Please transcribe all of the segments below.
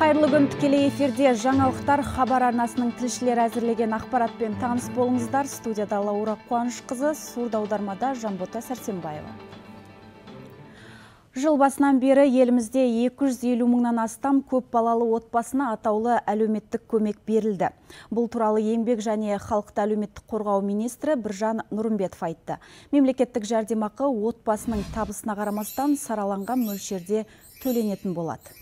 Қайырлы күн, тікелей эфирде жаңалықтар хабар арнасының тілшілері әзірлеген ақпаратпен таныс болыңыздар. Студияда Лаура Қуанышқызы, сурда аудармада Жанбота Сәрсенбаева. Жыл басынан бері елімізде 250 мыңнан астам көп балалы отбасына атаулы әлеуметтік көмек берілді. Бұл туралы еңбек және халықты әлеуметтік қорғау министрі Біржан Нұрымбетов айтты. Мемлекеттік жәрдемақы отбасының табысына қарамастан сараланған мөлшерде төленетін болады.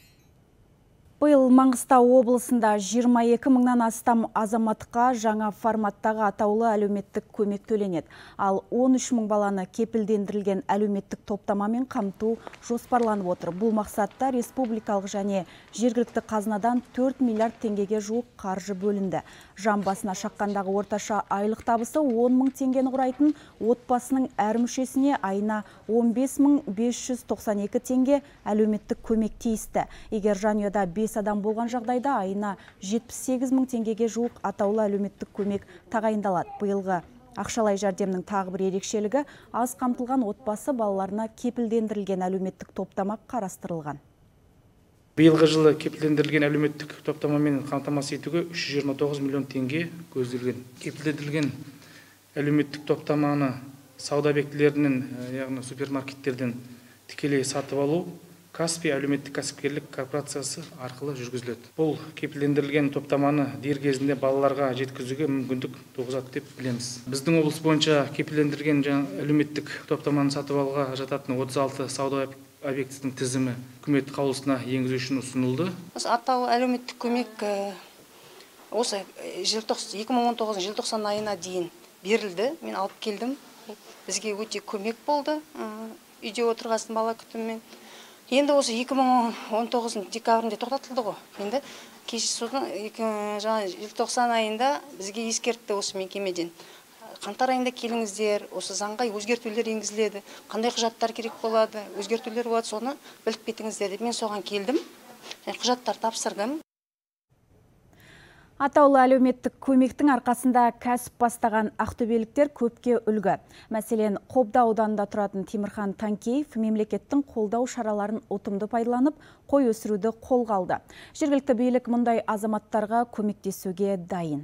Биыл Маңғыстау облысында 22 мыңнан астам азаматқа жаңа форматтағы атаулы әлеуметтік көмек төленеді. Ал 13 мың баланы кепілдендірілген әлеуметтік топтамамен қамту жоспарланып отыр. Бұл мақсатта республикалық және жергілікті қазынадан 4 миллиард теңгеге жуық қаржы бөлінді. Жан басына шаққандағы орташа айлық табысы 10 мың теңгені құрайтын отбасының әр мүшесіне айына 15 мың 592 теңге әлеуметтік көмек тиісті. Егер жанұяда 5 адам болған жағдайда айына 78 мың теңгеге жуық атаулы әлеуметтік көмек тағайындалады. Биылғы ақшалай жәрдемнің тағы бір ерекшелігі аз қамтылған отбасы балаларына кепілдендірілген әлеуметтік топтама қарастырылған. Биылғы жылы кепілдендірілген әлеуметтік топтамамен қамтамасыз етуге 329 миллион теңге көзделген. Кепілдендірілген әлеуметтік топтаманы сауда объектілерінен, яғни супермаркеттерден тікелей сатып алу Каспий әлеуметтік кәсіпкерлік корпорациясы арқылы жүргізіледі. Бұл кепілдендірілген топтаманы дер кезінде балаларға жеткізуге мүмкіндік туғызады деп білеміз. Біздің облыс бойынша кепілдендірілген әлеуметтік топтаманы сатып алуға жататын 36 сауда объектісінің тізімі үкімет қаулысына енгізу үшін ұсынылды. Атаулы әлеуметтік көмек осы 2019 желтоқсан айына дейін берілді. Мен алып келдім. Бізге өте көмек болды. Үйде отырғасын бала күтіммен. Енді осы 2019 декабрінде тоқтатылды ғой. Енді содан желтоқсан айында бізге ескертті осы мекемеден. Қаңтар айында келіңіздер, осы заңға өзгертулер енгізіледі. Қандай құжаттар керек болады, өзгертулер болады, соны біліп кетіңіздер деп мен соған келдім. Құжаттар тапсырдым. Атаулы әлеуметтік көмектің арқасында кәсіп бастаған ақтөбеліктер көпке үлгі. Мәселен, Қобда ауданында тұратын Темірхан Танкеев мемлекеттің қолдау шараларын ұтымды пайдаланып, қой өсіруді қолға алды. Жергілікті билік мұндай азаматтарға көмектесуге дайын.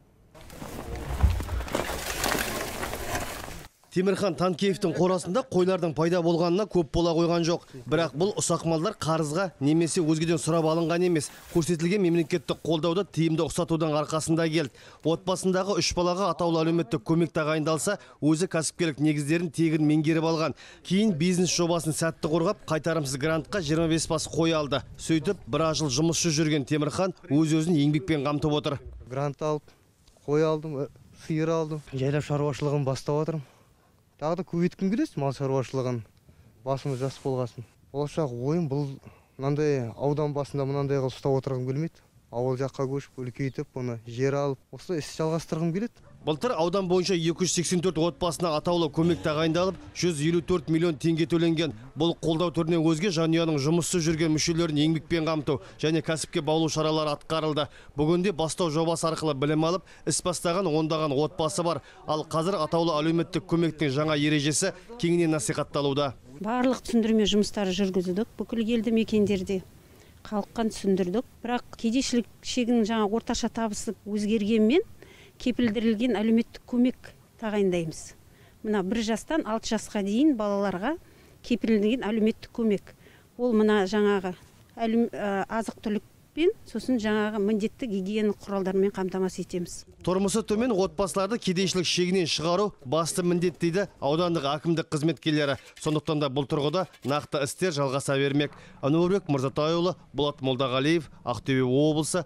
Темірхан Танкеевтің қорасында қойлардың пайда болғанына көп бола қойған жоқ. Бірақ бұл ұсақ малдар қарызға немесе өзгеден сұрап алынған емес. Көрсетілген мемлекеттік қолдауды тиімді ұқсатудың арқасында келді. Отбасындағы 3 балаға атаулы әлеуметтік көмек тағайындалса, өзі кәсіпкерлік негіздерін тегін меңгеріп алған. Кейін бизнес жобасын сәтті қорғап, қайтарымсыз грантқа 25 бас қой алды. Сөйтіп, біраз жыл жұмысшы жүрген Темірхан өз-өзін еңбекпен қамтып отыр. Грант алып, қой алдым, сиыр алдым. Жайлап шаруашылығын бастап отырмын. Тағы да көбейткім келеді мал шаруашылығын, басымыз жас болғасын. Болашақ ойым бұл мынандай аудан басында мынандай қылып ұстап отырғым келмейді. Ауыл жаққа көшіп, үлкейтіп, оны жер алып, осы іс жалғастырғым келеді. Былтыр аудан бойынша 284 отбасына атаулы көмек тағайындалып, 154 миллион теңге төленген. Бұл қолдау түрінен өзге жанұяның жұмыссыз жүрген мүшелерін еңбекпен қамту және кәсіпке баулу шаралары атқарылды. Бүгінде бастау жобасы арқылы білім алып, іс бастаған ондаған отбасы бар. Ал қазір атаулы әлеуметтік көмектің жаңа ережесі кеңінен насихатталуда. Барлық түсіндірме жұмыстары жүргіздік бүкіл елді мекендерде. Халыққа түсіндірдік. Бірақ кедейшілік шегінің жаңа орташа табысы өзгергенмен кепілдірілген әлеуметтік көмек тағайындаймыз. Мына 1 жастан 6 жасқа дейін балаларға кепілдірілген әлеуметтік көмек. Ол мына жаңағы азық-түлікпен, сосын жаңағы міндетті гигиена құралдарымен қамтамасыз етеміз. Тұрмысы төмен отбасыларды кедейшілік шегінен шығару басты міндет дейді аудандық әкімдік қызметкерлері. Сондықтан да бұл тұрғыда нақты істер жалғаса бермек. Әнуарбек Мырзатайұлы, Болат Молдағалиев, Ақтөбе облысы.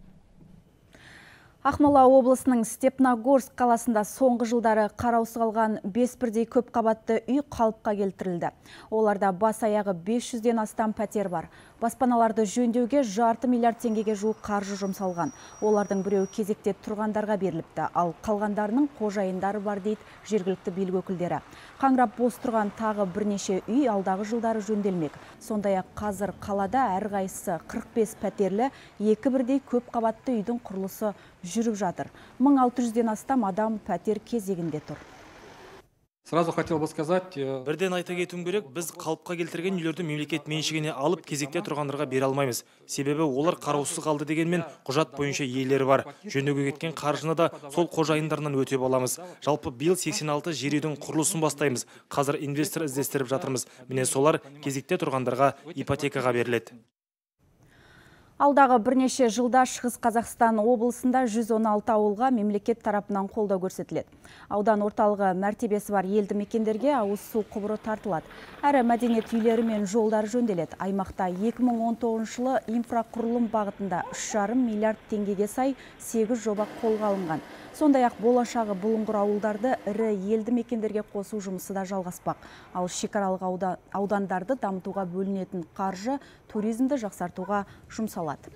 Ақмола облысының Степногорск қаласында соңғы жылдары қараусыз қалған 5 бірдей көп қабатты үй қалыпқа келтірілді. Оларда бас аяғы 500-ден астам пәтер бар. Баспаналарды жөндеуге 2,5 миллиард теңгеге жуық қаржы жұмсалған. Олардың біреуі кезекте тұрғандарға беріліпті, ал қалғандарының қожайындары бар дейді жергілікті билік өкілдері. Қаңырап бос тұрған тағы бірнеше үй алдағы жылдары жөнделмек. Сондай-ақ қазір қалада әрқайсысы 45 пәтерлі 2 бірдей көп қабатты үйдің құрылысы жүріп жатыр. 1600-ден астам адам пәтер кезегінде тұр. Сразу хотел бы сказать... Бірден айта кетуім керек, біз қалыпқа келтірген үйлерді мемлекет меншігіне алып кезекте тұрғандарға бере алмаймыз. Себебі олар қараусыз қалды дегенмен құжат бойынша иелері бар. Жөндеуге кеткен қаржыны да сол қожайындарынан өтеп аламыз. Жалпы биыл 86 жер үйдің құрылысын бастаймыз. Қазір инвестор іздестіріп жатырмыз. Міне солар кезекте тұрғандарға ипотекаға беріледі. Алдағы бірнеше жылда Шығыс Қазақстан облысында 116 ауылға мемлекет тарапынан қолдау көрсетіледі. Аудан орталығы мәртебесі бар елді мекендерге ауыз су құбыры тартылады. Әрі мәдениет үйлері мен жолдар жөнделеді. Аймақта 2019 жылы инфрақұрылым бағытында 3,5 миллиард теңгеге сай 8 жоба қолға алынған. Сондай-ақ болашағы бұлыңғыр ауылдарды ірі елді мекендерге қосу жұмысы да жалғаспақ. Ал шекаралық аудандарды дамытуға бөлінетін қаржы туризмді жақсартуға жұмсалады.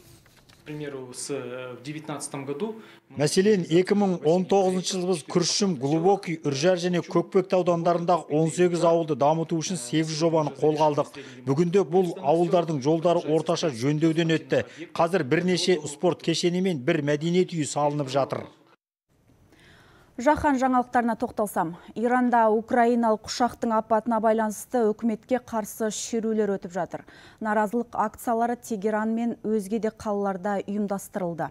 Мәселен, 2019 жылы біз Күршім, Глубокий, Үржар және Көкпекті аудандарындағы 18 ауылды дамыту үшін 8 жобаны қолға алдық. Бүгінде бұл ауылдардың жолдары орташа жөндеуден өтті. Қазір бірнеше спорт кешені мен бір мәдениет үйі салынып жатыр. Жаһан жаңалықтарына тоқталсам, Иранда украиналық ұшақтың апатына байланысты үкіметке қарсы шерулер өтіп жатыр. Наразылық акциялары Тегеран мен өзге де қалаларда ұйымдастырылды.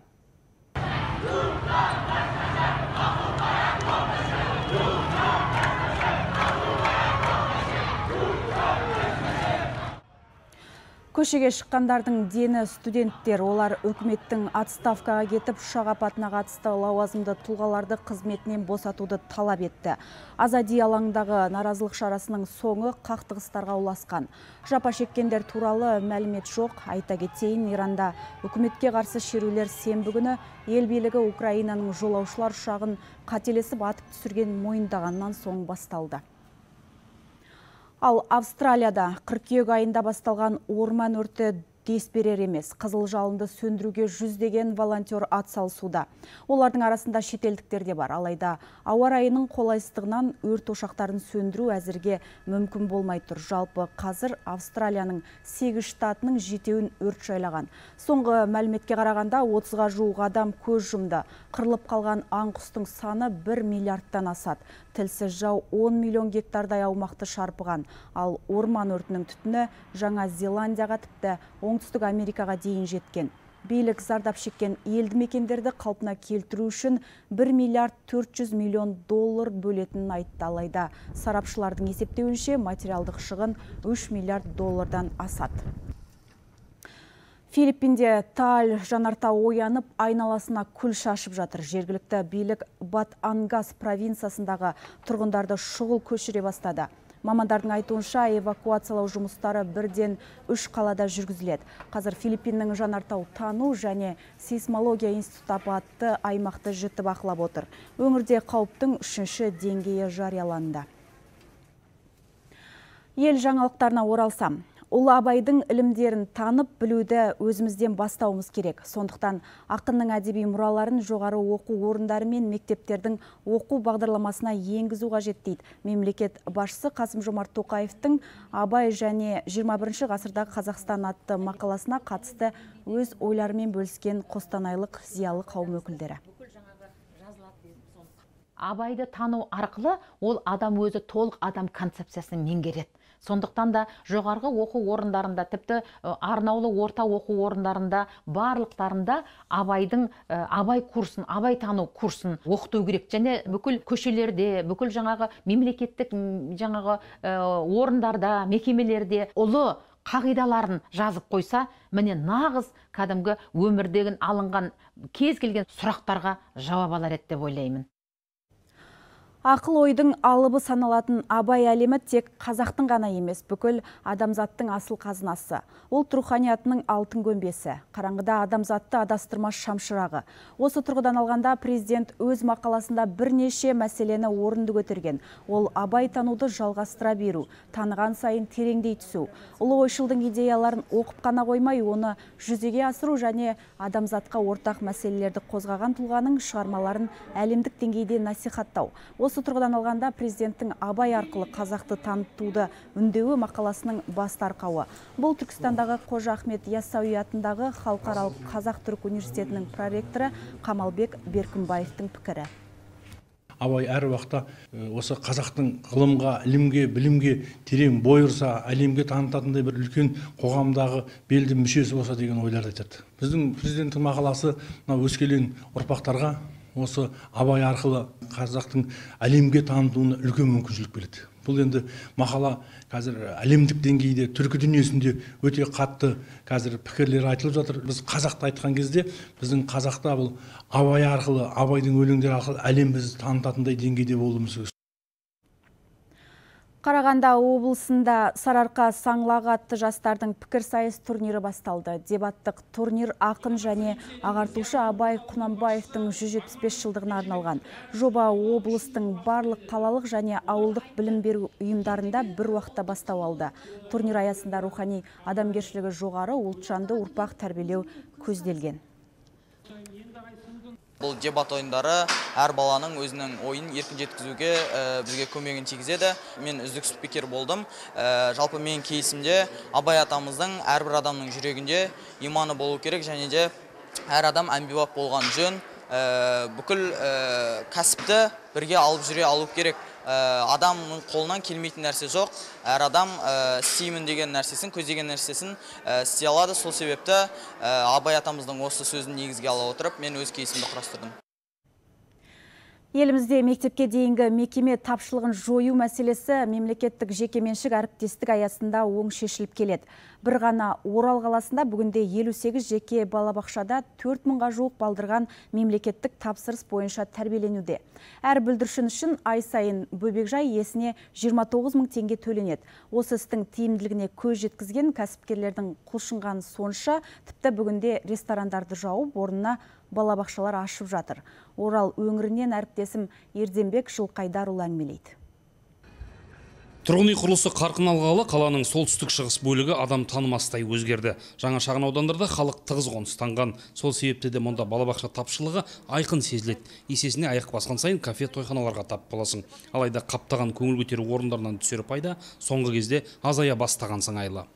Көшеге шыққандардың дені студенттер. Олар үкіметтің отставкаға кетіп, ұшақ апатына қатысты лауазымды тұлғаларды қызметінен босатуды талап етті. Азади алаңындағы наразылық шарасының соңы қақтығыстарға ұласқан. Жапа шеккендер туралы мәлімет жоқ. Айта кетейін, Иранда үкіметке қарсы шерулер сенбі күні ел билігі Украинаның жолаушылар ұшағын қателесіп атып түсірген мойындағаннан соң басталды. Ал Австралияда қыркүйек айында басталған орман өрті дес берер емес. Қызыл жалынды сөндіруге жүздеген волонтер атсалысуда. Олардың арасында шетелдіктер де бар. Алайда ауа райының қолайсыздығынан өрт ошақтарын сөндіру әзірге мүмкін болмай тұр. Жалпы қазір Австралияның 8 штатының 7-ін өрт жайлаған. Соңғы мәліметке қарағанда 30-ға жуық адам көз жұмды. Қырылып қалған аң құстың саны 1 миллиардтан асады. Тілсіз жау 10 миллион гектардай аумақты шарпыған. Ал орман өртінің түтіні Жаңа Зеландияға тіпті Оңтүстік Америкаға дейін жеткен. Билік зардап шеккен елді мекендерді қалпына келтіру үшін 1 миллиард 400 миллион доллар бөлетінін айтты. Алайда сарапшылардың есептеуінше материалдық шығын 3 миллиард доллардан асады. Филиппинде Таль жанартауы оянып, айналасына күл шашып жатыр. Жергілікті билік Бат-Ангас провинциясындағы тұрғындарды шұғыл көшіре бастады. Мамандардың айтуынша эвакуациялау жұмыстары бірден 3 қалада жүргізіледі. Қазір Филиппиннің жанартау тану және сейсмология институты апатты аймақты жіті бақылап отыр. Өңірде қауіптің 3-ші деңгейі жарияланды. Ел жаңалықтарына оралсам, Ұлы Абайдың ілімдерін танып білуді өзімізден бастауымыз керек. Сондықтан ақынның әдеби мұраларын жоғары оқу орындары мен мектептердің оқу бағдарламасына енгізу қажет дейді мемлекет басшысы Қасым-Жомарт Тоқаевтың Абай және 21 ғасырдағы Қазақстан атты мақаласына қатысты өз ойларымен бөліскен қостанайлық зиялы қауым өкілдері. Абайды тану арқылы ол адам өзі толық адам концепциясын меңгереді. Сондықтан да жоғарғы оқу орындарында, тіпті арнаулы орта оқу орындарында, барлықтарында Абай курсын, Абай тану курсын оқыту керек. Және бүкіл көшелерде, бүкіл жаңағы мемлекеттік орындарда, мекемелерде ұлы қағидаларын жазып қойса, міне нағыз кәдімгі өмірдегі алынған кез келген сұрақтарға жауап алар еді деп ойлаймын. Ақыл ойдың алыбы саналатын Абай әлемі тек қазақтың ғана емес, бүкіл адамзаттың асыл қазынасы. Ол руханиятының алтын көмбесі, қараңғыда адамзатты адастырмас шамшырағы. Осы тұрғыдан алғанда президент өз мақаласында бірнеше мәселені орынды көтерген. Ол Абай тануды жалғастыра беру, таныған сайын тереңдей түсу. Ұлы ойшылдың идеяларын оқып қана қоймай, оны жүзеге асыру және адамзатқа ортақ мәселелерді қозғаған тұлғаның шығармаларын әлемдік деңгейде насихаттау. Осы тұрғыдан алғанда президенттің Абай арқылы қазақты танытуды үндеуі мақаласының басты арқауы. Бұл Түркістандағы Қожа Ахмет Яссауи атындағы халықаралық Қазақ-Түрік университетінің проректоры Қамалбек Беркімбаевтың пікірі. абай әр уақытта осы қазақтың ғылымға, ілімге, білімге терең бой ұрса, әлемге танытатындай бір үлкен қоғамдағы белді мүшесі болса деген ойларды айтады. Біздің президенттің мақаласы өскелең ұрпақтарға осы абай арқылы қазақтың әлемге танытуына үлкен мүмкіншілік береді. Бұл енді мақала қазір әлемдік деңгейде, түркі дүниесінде өте қатты қазір пікірлер айтылып жатыр. Біз қазақты айтқан кезде, біздің қазақта бұл абай арқылы, абайдың өлеңдері арқылы әлем бізді танытатындай деңгейде болуымыз керек. Қарағанды облысында Сарыарқа саңлағы атты жастардың пікірсайыс турнирі басталды. Дебаттық турнир ақын және ағартушы Абай Құнанбаевтың 175 жылдығына арналған. Жоба облыстың барлық қалалық және ауылдық білім беру ұйымдарында бір уақытта бастау алды. Турнир аясында рухани адамгершілігі жоғары ұлтжанды ұрпақ тәрбиелеу көзделген. Бұл дебат ойындары әр баланың өзінің ойын еркін жеткізуге бізге көмегін тигізеді. Мен үздік спикер болдым. Жалпы мен кейсімде Абай атамыздың әрбір адамның жүрегінде иманы болу керек, және де әр адам әмбебап болған жөн. Бүкіл кәсіпті бірге алып жүре алу керек. Адамның қолынан келмейтін нәрсе жоқ. Әр адам істеймін деген нәрсесін, көздеген нәрсесін істей алады. Сол себепті Абай атамыздың осы сөзін негізге ала отырып, мен өз кейсімді құрастырдым. Елімізде мектепке дейінгі мекеме тапшылығын жою мәселесі мемлекеттік жекеменшік әріптестік аясында оң шешіліп келеді. Бір ғана Орал қаласында бүгінде 58 жеке балабақшада 4000-ға жуық балдырған мемлекеттік тапсырыс бойынша тәрбиеленуде. Әр бүлдіршін үшін ай сайын бөбекжай иесіне 29 000 теңге төленеді. Осы істің тиімділігіне көз жеткізген кәсіпкерлердің құлшынғаны сонша, тіпті бүгінде ресторандарды жауып, орнына балабақшалар ашып жатыр. Орал өңірінен әріптесім Ерденбек Жылқайдарұлы әңгімелейді. Тұрғын үй құрылысы қарқын алғалы қаланың солтүстік шығыс бөлігі адам танымастай өзгерді. Жаңа шағын аудандарда халық тығыз қоныстанған. Сол себепті де мұнда балабақша тапшылығы айқын сезіледі. Есесіне аяқ басқан сайын кафе тойханаларға тап боласың. Алайда қаптаған көңіл көтеру орындарынан түсер пайда соңғы кезде азая бастаған сыңайлы.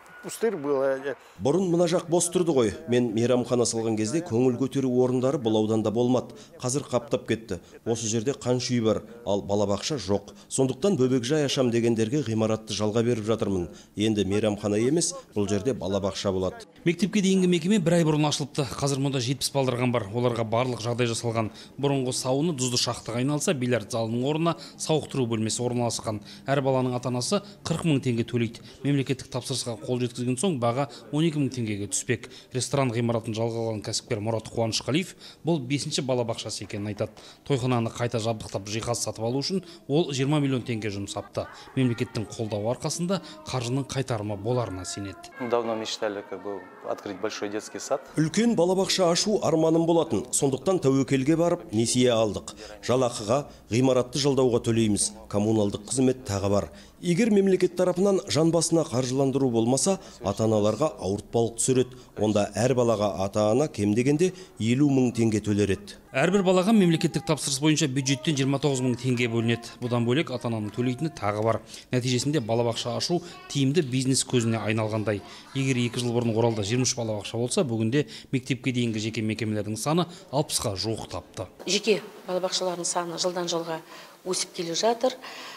Бұрын мына жақ бос тұрды ғой. Мен мейрамхана салған кезде көңіл көтеру орындары бұл ауданда болмады. Қазір қаптап кетті. Осы жерде қанша үй бар, ал балабақша жоқ. Сондықтан бөбекжай ашам дегендерге ғимаратты жалға беріп жатырмын. Енді мейрамхана емес, бұл жерде балабақша болады. Мектепке дейінгі мекеме бір ай бұрын ашылыпты. Қазір мұнда 70 балдырған бар. Оларға барлық жағдай жасалған. Бұрынғы сауны тұзды шақтық айналса, бильярд залының орнына сауықтыру бөлмесі орналасқан. Әр баланың ата-анасы 40 000 теңге төлейді. Мемлекеттік тапсырысқа қол жеткізген соң баға 12 000 теңгеге түспек. Ресторан ғимаратын жалға алған кәсіпкер Мұрат Қуанышқалиев бұл 5-ші балабақшасы екенін айтады. Тойхананы қайта жабдықтап жиһаз сатып алу үшін ол 20 миллион теңге жұмсапты. Мемлекеттің қолдауы арқасында қаржының қайтарымы боларына сенеді. Давно мечтали открыть большой детский сад. Үлкен балабақша ашу арманым болатын. Сондықтан тәуекелге барып, несие алдық. Жалақыға, ғимаратты жалдауға төлейміз. Коммуналдық қызмет тағы бар. Егер мемлекет тарапынан жан басына қаржыландыру болмаса, ата-аналарға ауыртпалық түсіреді. Онда әр балаға ата-ана кем дегенде 50 000 теңге төлер еді. Әрбір балаға мемлекеттік тапсырыс бойынша бюджеттен 29 000 теңге бөлінеді. Бұдан бөлек ата-ананың төлейтіні тағы бар. Нәтижесінде балабақша ашу тиімді бизнес көзіне айналғандай. Егер 2 жыл бұрын Оралда 23 балабақша болса, бүгінде мектепке дейінгі жеке мекемелердің саны 60-ға жуық тапты. Жеке балабақшалардың саны жылдан жылға өсіп келе жатыр.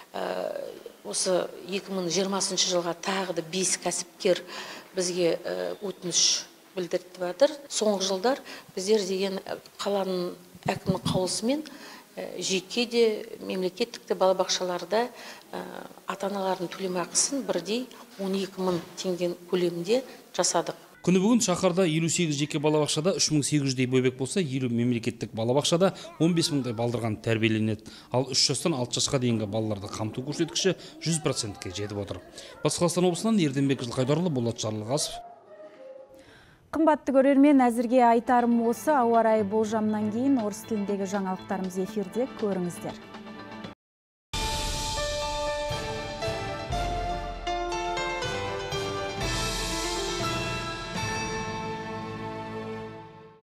Осы 2020 жылға тағы да 5 кәсіпкер бізге өтініш білдіріп жатыр. Соңғы жылдар біздер деген қаланың әкімінің қаулысымен жеке де мемлекеттік те балабақшаларда ата-аналардың төлемақысын бірдей 12 000 теңге көлемінде жасадық. Күні бүгін шаһарда 58 жеке балабақшада 3800-дей бөбек болса, 50 мемлекеттік балабақшада 15 000-дай балдырған тәрбиеленеді. Ал 3 жастан 6 жасқа дейінгі балаларды қамту көрсеткіші 100%-ке жетіп отыр. Батыс Қазақстан облысынан Ерденбек Жылқайдарұлы, Болат Жарылғасов. Қымбатты көрермен, әзірге айтарым осы. Ауа райы болжамынан кейін орыс тіліндегі жаңалықтарымыз эфирде, көріңіздер.